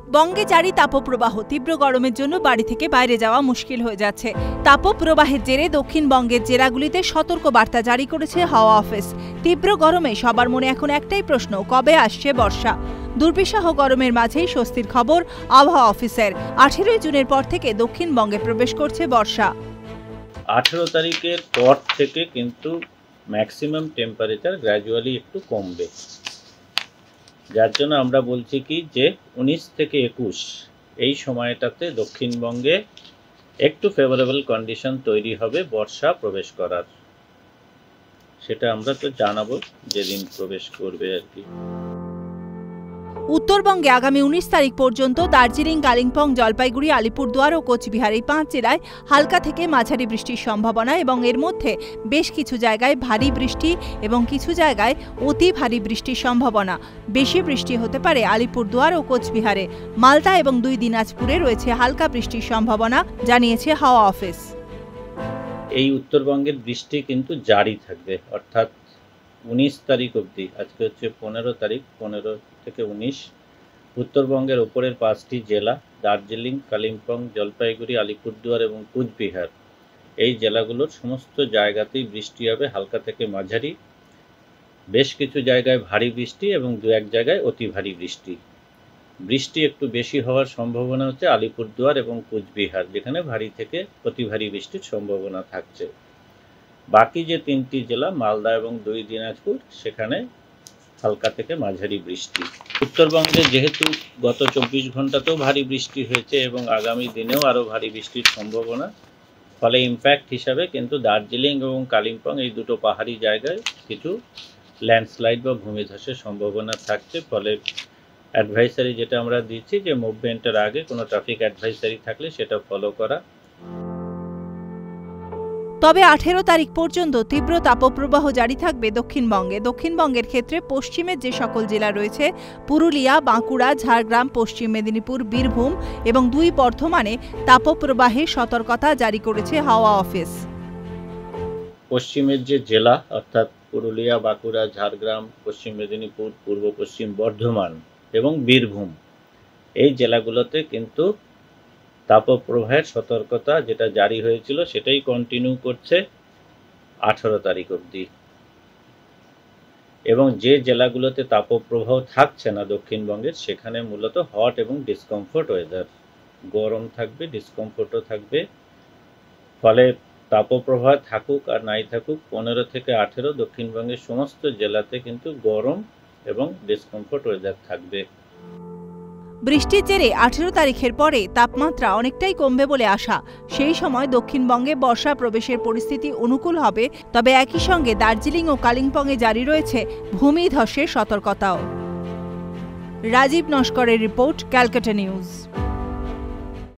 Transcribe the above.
বঙ্গে জারি তাপপ্রবাহ, তীব্র গরমের জন্য বাড়ি থেকে বাইরে যাওয়া মুশকিল হয়ে যাচ্ছে। তাপপ্রবাহের জেরে দক্ষিণবঙ্গের জেলাগুলিতে সতর্ক বার্তা জারি করেছে হাওয়া অফিস। তীব্র গরমে সবার মনে এখন একটাই প্রশ্ন, কবে আসছে বর্ষা? দুর্বিষহ গরমের মাঝেই স্বস্তির খবর আবহাওয়া অফিসের। 18 জুনের পর থেকে দক্ষিণবঙ্গে প্রবেশ করছে বর্ষা। 18 তারিখের পর থেকে কিন্তু ম্যাক্সিমাম টেম্পারেচার গ্র্যাজুয়ালি একটু কমবে, যার জন্য আমরা বলছি কি যে 19 থেকে 21 এই সময়টাতে দক্ষিণবঙ্গে একটু ফেভারেবল কন্ডিশন তৈরি হবে বর্ষা প্রবেশ করার। সেটা আমরা তো জানাবো যেদিন প্রবেশ করবে আর কি। উত্তরবঙ্গে আগামী 19 তারিখ পর্যন্ত দার্জিলিং, কালিম্পং, জলপাইগুড়ি, আলিপুরদুয়ার ও কোচবিহার এই 5 জেলায় হালকা থেকে মাঝারি বৃষ্টির সম্ভাবনা এবং এর মধ্যে বেশ কিছু জায়গায় ভারী বৃষ্টি এবং কিছু জায়গায় অতি ভারী বৃষ্টির সম্ভাবনা। বেশি বৃষ্টি হতে পারে আলিপুরদুয়ার ও কোচবিহারে। মালদা এবং 2 দিনাজপুরে রয়েছে হালকা বৃষ্টির সম্ভাবনা, জানিয়েছে হাওয়া অফিস। এই উত্তরবঙ্গের বৃষ্টি কিন্তু জারি থাকবে, অর্থাৎ 19 তারিখ অবধি। আজকে হচ্ছে 15 তারিখ, 15 থেকে 19 উত্তরবঙ্গের ওপরের 5টি জেলা দার্জিলিং, কালিম্পং, জলপাইগুড়ি, আলিপুরদুয়ার এবং কোচবিহার এই জেলাগুলোর সমস্ত জায়গাতেই বৃষ্টি হবে হালকা থেকে মাঝারি। বেশ কিছু জায়গায় ভারী বৃষ্টি এবং 2-1 জায়গায় অতি ভারী বৃষ্টি। বৃষ্টি একটু বেশি হওয়ার সম্ভাবনা হচ্ছে আলিপুরদুয়ার এবং কোচবিহার, যেখানে ভারী থেকে অতি ভারী বৃষ্টির সম্ভাবনা থাকছে। বাকি যে 3টি জেলা মালদা এবং 2 দিনাজপুর, সেখানে হালকা থেকে মাঝারি বৃষ্টি। উত্তরবঙ্গে যেহেতু গত 24 ঘন্টাতেও ভারী বৃষ্টি হয়েছে এবং আগামী দিনেও আরও ভারী বৃষ্টির সম্ভাবনা, ফলে ইম্প্যাক্ট হিসাবে কিন্তু দার্জিলিং এবং কালিম্পং এই দুটো পাহাড়ি জায়গায় কিছু ল্যান্ডস্লাইড বা ভূমিধসের সম্ভাবনা থাকছে। ফলে অ্যাডভাইসারি যেটা আমরা দিচ্ছি যে মুভমেন্টের আগে কোনো ট্রাফিক অ্যাডভাইসারি থাকলে সেটা ফলো করা। তবে 18 তারিখ পর্যন্ত তীব্র তাপপ্রবাহ জারি থাকবে দক্ষিণবঙ্গে। দক্ষিণবঙ্গের ক্ষেত্রে পশ্চিমের যে সকল জেলা রয়েছে পুরুলিয়া, বাঁকুড়া, ঝাড়গ্রাম, পশ্চিম মেদিনীপুর, বীরভূম এবং 2 বর্ধমানে তাপপ্রবাহের সতর্কতা জারি করেছে হাওয়া অফিস। পশ্চিমের যে জেলা অর্থাৎ পুরুলিয়া, বাঁকুড়া, ঝাড়গ্রাম, পশ্চিম মেদিনীপুর, পূর্ব পশ্চিম বর্ধমান এবং বীরভূম এই জেলাগুলোতে কিন্তু তাপপ্রবাহের সতর্কতা যেটা জারি হয়েছিল সেটাই কন্টিনিউ করছে 18 তারিখ অবধি। এবং যে জেলাগুলোতে তাপপ্রবাহ থাকছে না দক্ষিণবঙ্গের, সেখানে মূলত হট এবং ডিসকমফোর্ট ওয়েদার, গরম থাকবে, ডিসকমফোর্টও থাকবে। ফলে তাপপ্রবাহ থাকুক আর নাই থাকুক, 15 থেকে 18 দক্ষিণবঙ্গের সমস্ত জেলাতে কিন্তু গরম এবং ডিসকমফোর্ট ওয়েদার থাকবে। বৃষ্টির জেরে 18 তারিখের পরে তাপমাত্রা অনেকটাই কমবে বলে আশা। সেই সময় দক্ষিণবঙ্গে বর্ষা প্রবেশের পরিস্থিতি অনুকূল হবে। তবে একই সঙ্গে দার্জিলিং ও কালিম্পংয়ে জারি রয়েছে ভূমিধসের সতর্কতাও। রাজীব নস্করের রিপোর্ট, ক্যালকাটা নিউজ।